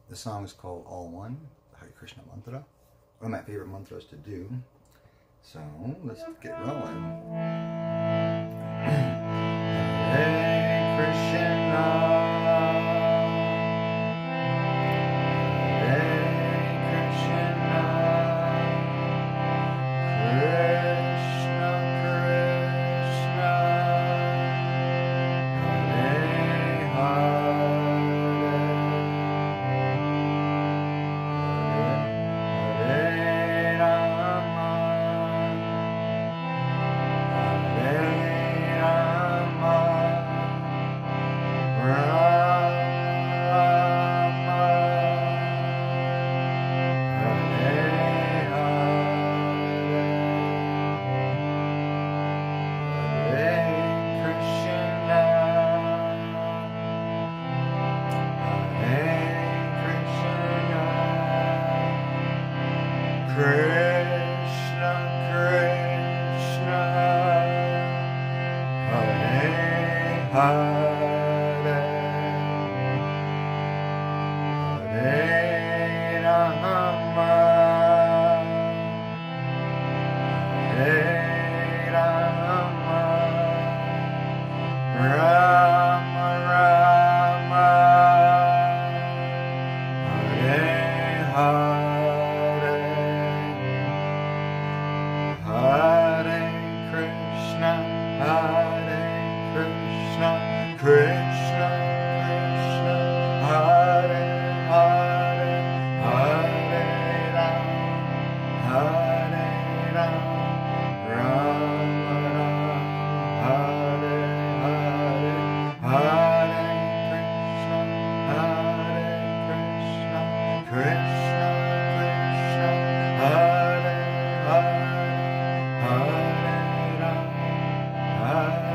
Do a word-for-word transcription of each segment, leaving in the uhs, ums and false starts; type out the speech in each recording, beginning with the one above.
The song is called All One, the Hare Krishna mantra. One of my favorite mantras to do. So let's get rolling. Hare Krishna. Krishna, Krishna, Hare Hare, Hare Rama, Hare Rama, Rama Rama, Hare Hare. Krishna, Krishna, Hare Hare, Hare Ram, Hare Ram, Rama Ram, Hare Hare, Hare Krishna, Hare Krishna, Krishna, Krishna, Hare Hare, Hare Ram, Hare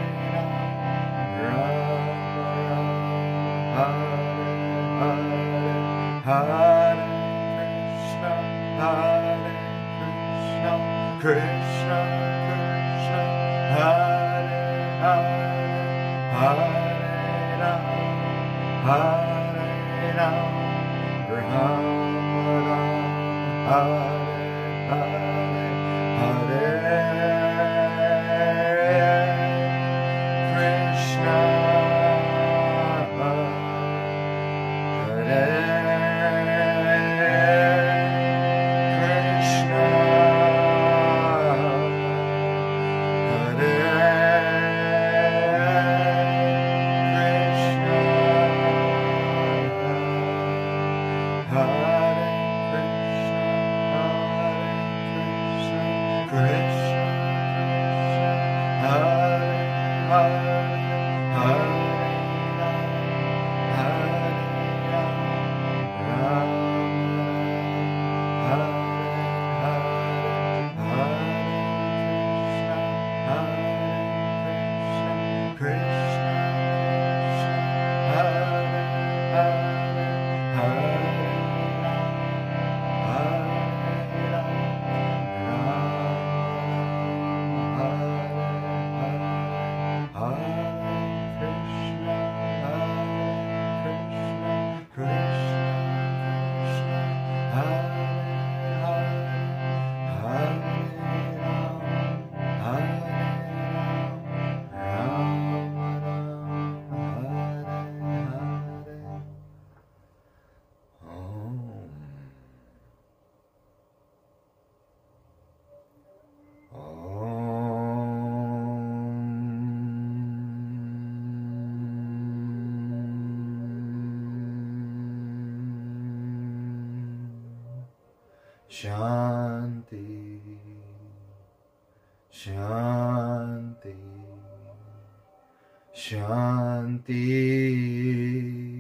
Hare Krishna, Hare Krishna, Krishna, Krishna, Hare Hare, Hare Ram, Hare Ram, Rama Ram, Hare Hare, Hare Krishna. Shanti, Shanti, Shanti.